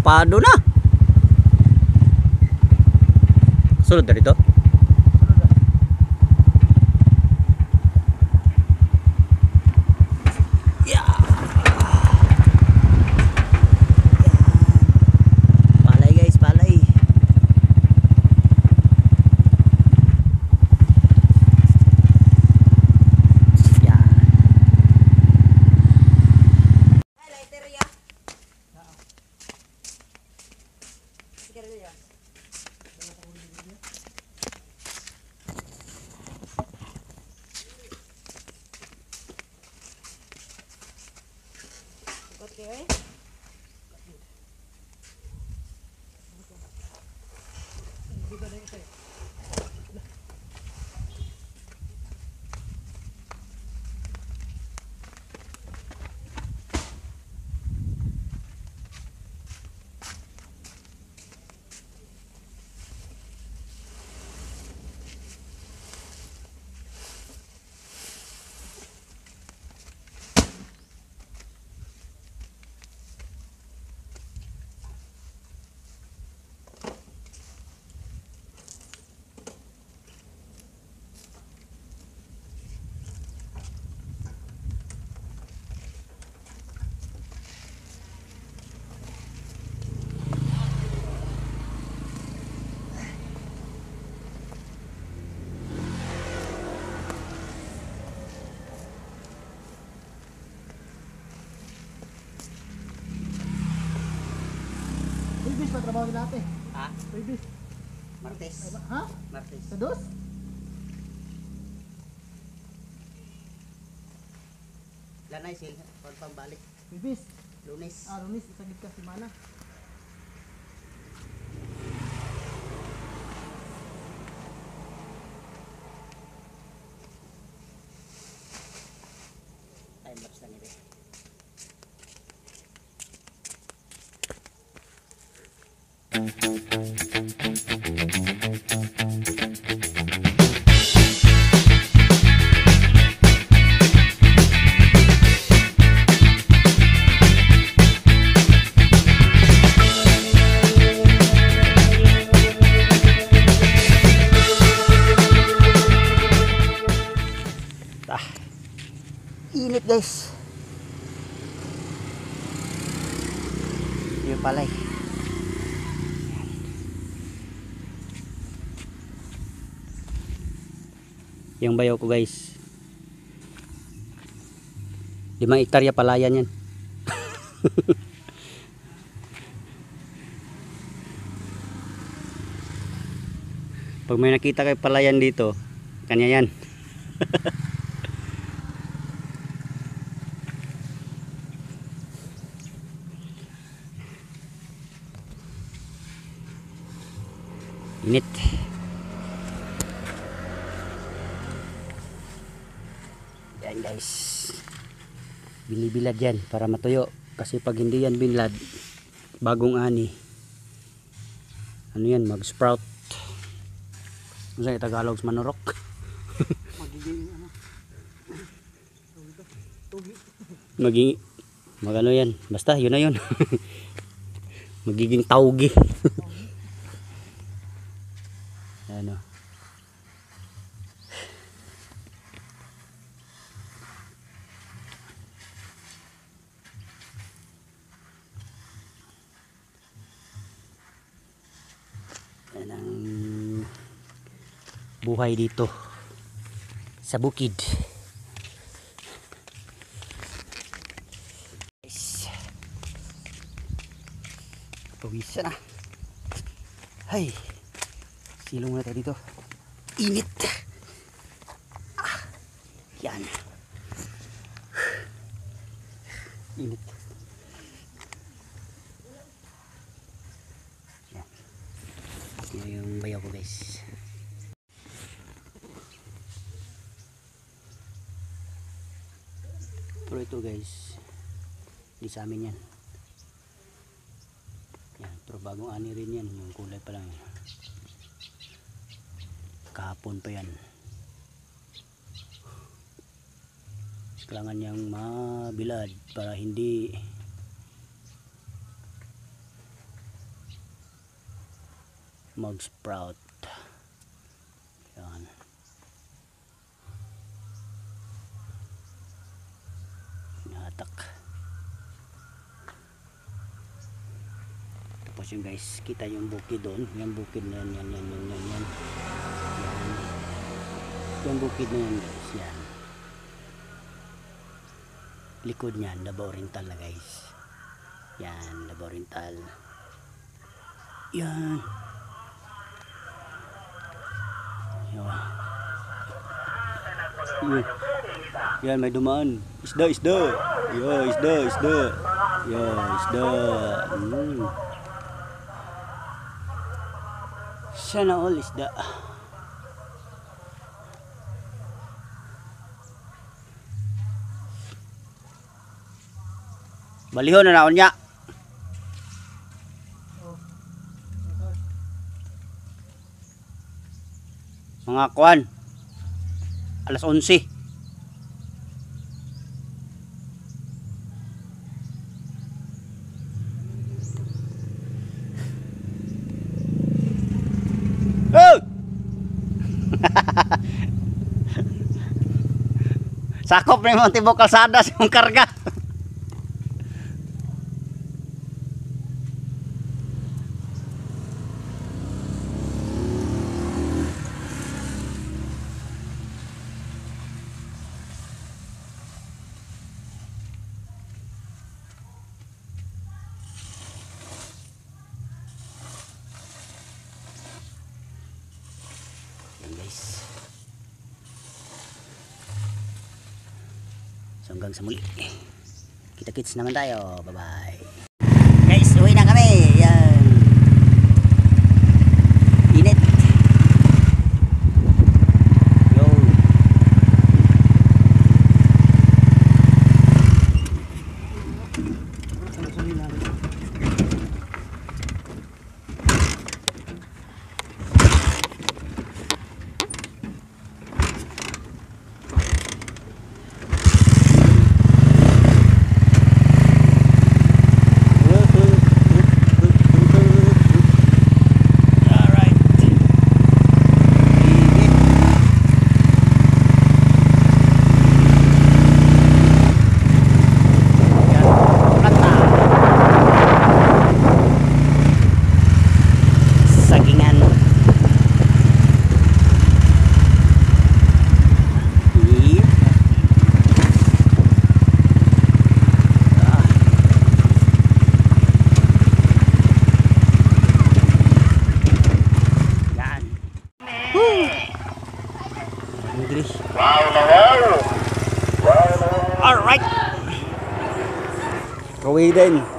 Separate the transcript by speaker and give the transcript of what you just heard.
Speaker 1: okupado na. Sulod na dito.
Speaker 2: Okay. Ibis pa trabaho nila ate?
Speaker 1: Ha?
Speaker 2: Ibis?
Speaker 1: Martes.
Speaker 2: Ha?
Speaker 1: Martes.
Speaker 2: Sa dos?
Speaker 1: Lanay sil, pambalik.
Speaker 2: Ibis?
Speaker 1: Lunes.
Speaker 2: Lunes, isagid ka simana.
Speaker 1: Time lapse na nila. Init guys. Yung palay. Yung bayaw ko guys. 5 hektarya palayan yan. Pag may nakita kayo palayan dito, kanya yan. Init. Yan guys. Binibilad yan para matuyo. Kasi pag hindi yan binlad, bagong ani, ano yan, mag-sprout. Ano sa Tagalog, manurok.
Speaker 2: Magiging ano?
Speaker 1: Maging magano yan. Basta yun na yun. Magiging taugi. Ano. Yan ang buhay dito sa bukid. Guys. Pawisan na. Hay. Silong muna tayo dito. Init. Yan. Init. Yan. Yan yung bayaw ko guys. Pero ito guys, di sa amin yan. Yan, pero bagong ani rin yan. Yung kulay pa lang yan. Kahapon pa yan. Kailangan niyang mabilad para hindi mag-sprout. Yan. Natak. Tapos yung guys, kita yung bukid doon. Yung bukid na yan. Yan. Yung bukid na yan guys. Yan. Likod niyan, Davao Oriental na guys. Yan, Davao Oriental. Yan. Yan, may dumaan. Isda. Yo, isda. Yo, isda. Sana all isda. Balihon na naon niya. Mga kuan. Alas 11. Oh! Sakop na yung tibok kalsada sa yung karga. Guys, so hanggang sa muli, kita-kits naman tayo, bye bye guys, uwi na kami. Yan, init. Yo, alright, kawin din.